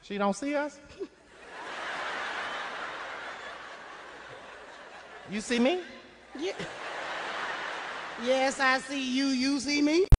She don't see us? You see me? Yeah. Yes, I see you. You see me?